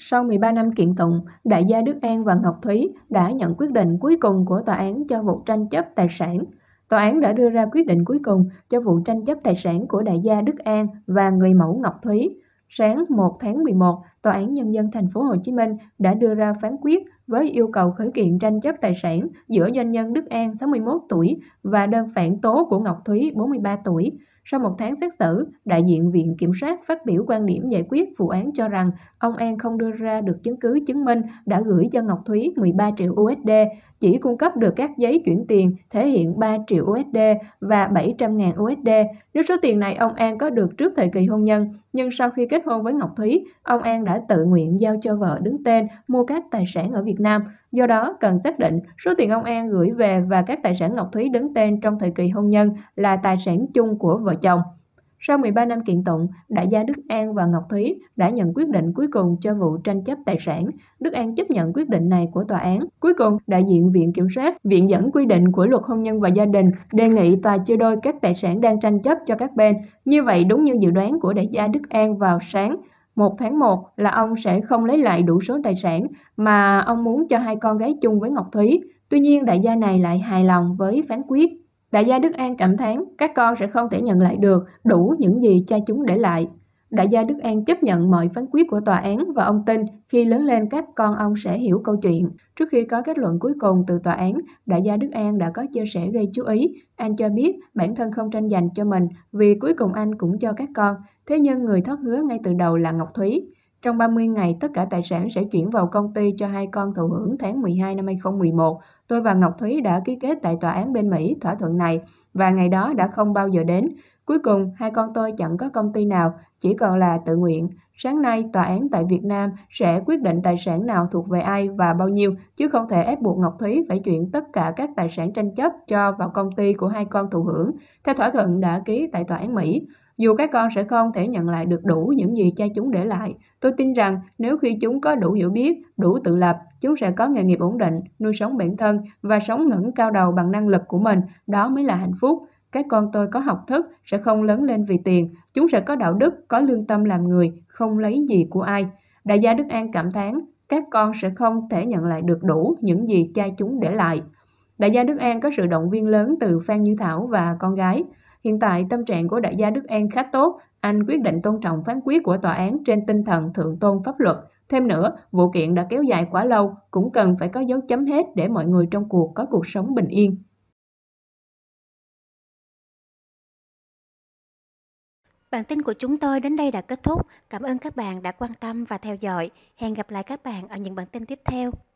Sau 13 năm kiện tụng, đại gia Đức An và Ngọc Thúy đã nhận quyết định cuối cùng của tòa án cho vụ tranh chấp tài sản. Tòa án đã đưa ra quyết định cuối cùng cho vụ tranh chấp tài sản của đại gia Đức An và người mẫu Ngọc Thúy. Sáng 1 tháng 11, Tòa án Nhân dân thành phố Hồ Chí Minh đã đưa ra phán quyết với yêu cầu khởi kiện tranh chấp tài sản giữa doanh nhân Đức An 61 tuổi và đơn phản tố của Ngọc Thúy 43 tuổi. Sau 1 tháng xét xử, đại diện Viện Kiểm sát phát biểu quan điểm giải quyết vụ án cho rằng ông An không đưa ra được chứng cứ chứng minh đã gửi cho Ngọc Thúy 13 triệu USD, chỉ cung cấp được các giấy chuyển tiền thể hiện 3 triệu USD và 700.000 USD. Nếu số tiền này ông An có được trước thời kỳ hôn nhân, nhưng sau khi kết hôn với Ngọc Thúy, ông An đã tự nguyện giao cho vợ đứng tên mua các tài sản ở Việt Nam. Do đó, cần xác định số tiền ông An gửi về và các tài sản Ngọc Thúy đứng tên trong thời kỳ hôn nhân là tài sản chung của vợ chồng. Sau 13 năm kiện tụng, đại gia Đức An và Ngọc Thúy đã nhận quyết định cuối cùng cho vụ tranh chấp tài sản. Đức An chấp nhận quyết định này của tòa án. Cuối cùng, đại diện Viện Kiểm sát, viện dẫn quy định của Luật Hôn nhân và Gia đình đề nghị tòa chia đôi các tài sản đang tranh chấp cho các bên. Như vậy, đúng như dự đoán của đại gia Đức An vào sáng 1 tháng 1 là ông sẽ không lấy lại đủ số tài sản mà ông muốn cho hai con gái chung với Ngọc Thúy. Tuy nhiên, đại gia này lại hài lòng với phán quyết. Đại gia Đức An cảm thán các con sẽ không thể nhận lại được đủ những gì cha chúng để lại. Đại gia Đức An chấp nhận mọi phán quyết của tòa án và ông tin khi lớn lên các con ông sẽ hiểu câu chuyện. Trước khi có kết luận cuối cùng từ tòa án, đại gia Đức An đã có chia sẻ gây chú ý. Anh cho biết bản thân không tranh giành cho mình vì cuối cùng anh cũng cho các con. Thế nhưng người thất hứa ngay từ đầu là Ngọc Thúy. Trong 30 ngày, tất cả tài sản sẽ chuyển vào công ty cho hai con thụ hưởng tháng 12 năm 2011. Tôi và Ngọc Thúy đã ký kết tại tòa án bên Mỹ thỏa thuận này và ngày đó đã không bao giờ đến. Cuối cùng, hai con tôi chẳng có công ty nào, chỉ còn là tự nguyện. Sáng nay, tòa án tại Việt Nam sẽ quyết định tài sản nào thuộc về ai và bao nhiêu, chứ không thể ép buộc Ngọc Thúy phải chuyển tất cả các tài sản tranh chấp cho vào công ty của hai con thụ hưởng, theo thỏa thuận đã ký tại tòa án Mỹ. Dù các con sẽ không thể nhận lại được đủ những gì cha chúng để lại, tôi tin rằng nếu khi chúng có đủ hiểu biết, đủ tự lập, chúng sẽ có nghề nghiệp ổn định, nuôi sống bản thân và sống ngẩng cao đầu bằng năng lực của mình, đó mới là hạnh phúc. Các con tôi có học thức, sẽ không lớn lên vì tiền, chúng sẽ có đạo đức, có lương tâm làm người, không lấy gì của ai. Đại gia Đức An cảm thán, các con sẽ không thể nhận lại được đủ những gì cha chúng để lại. Đại gia Đức An có sự động viên lớn từ Phan Như Thảo và con gái. Hiện tại, tâm trạng của đại gia Đức An khá tốt, anh quyết định tôn trọng phán quyết của tòa án trên tinh thần thượng tôn pháp luật. Thêm nữa, vụ kiện đã kéo dài quá lâu, cũng cần phải có dấu chấm hết để mọi người trong cuộc có cuộc sống bình yên. Bản tin của chúng tôi đến đây đã kết thúc. Cảm ơn các bạn đã quan tâm và theo dõi. Hẹn gặp lại các bạn ở những bản tin tiếp theo.